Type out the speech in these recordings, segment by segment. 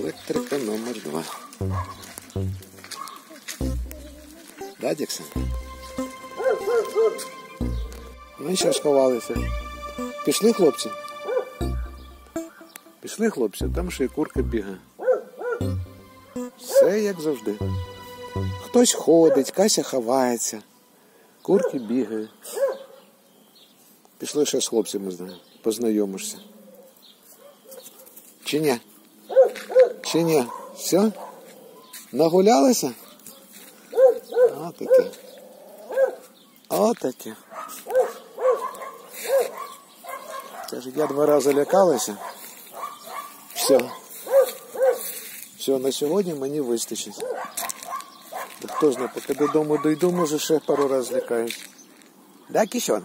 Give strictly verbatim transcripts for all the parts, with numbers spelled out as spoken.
Електрика номер два. Да, Діксон? Ну і що сховалися? Пішли, хлопці? Пішли, хлопці, там ще й курка бігає. Все як завжди. Хтось ходить, Кася ховається, курки бігають. Пішли ще з хлопцями, познайомишся. Чи ні? Чи ні? Все? Нагулялися? Отаке. Отаке. Каже, я два рази лякалася. Все. Все, на сьогодні мені вистачить. Та хто знає, поки додому дойду, може ще пару разів лякаюсь. Да, Кіщон?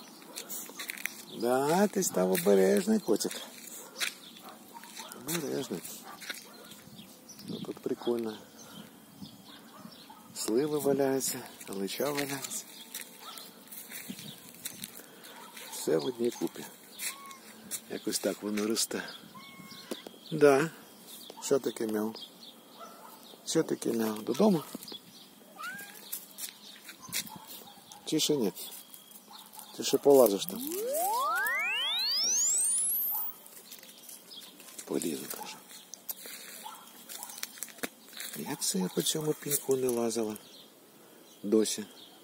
Да, ти став обережний, котик. Обережний. Ну, тут прикольно. Сливи валяються, алича валяється. Все в одній купі. Якось так воно росте. Да. Що таке мяу? Що таке мяу? Додому? Чи ще ні? Ти ще полазиш там? Полізу, каже. Як це я по цьому піньку не лазила? Досі.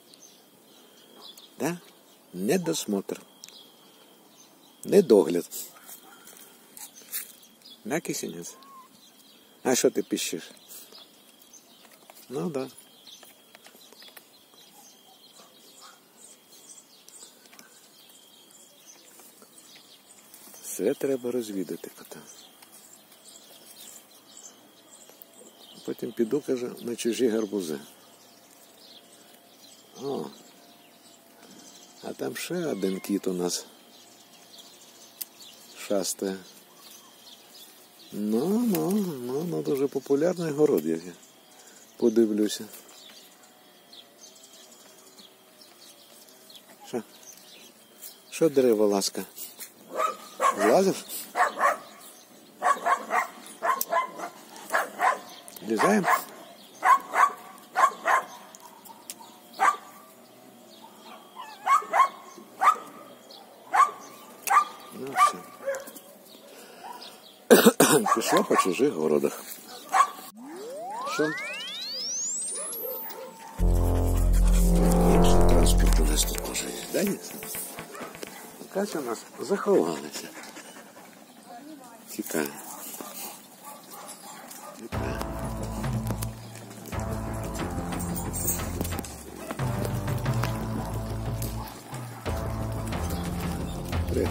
Да? Недосмотр. Недогляд. Да, кисенець? А що ти пищиш? Ну, да. Все треба розвідати кота. Потім піду, каже, на чужі гарбузи. О, а там ще один кіт у нас шастає. Ну, ну, ну, ну, дуже популярний город, як я подивлюся. Що? Що дерево ласка? Злазиш? Лізаємо? Ну все. Пішла по чужих городах. Що? Інший транспорт у нас тут може є. Да, ні? Катя у нас заховалася. Тікає. Тікає. Привіт.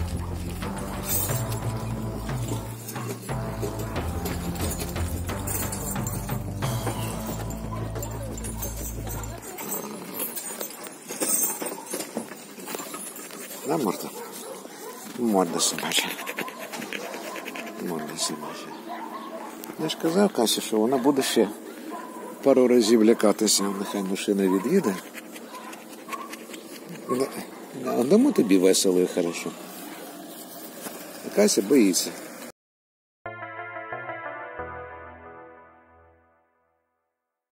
Да, морда? Морда собача. Морда собача. Я ж казав Касі, що вона буде ще пару разів лякатися, нехай машина від'їде. А дамо тобі весело і хорошо. Кася боїться.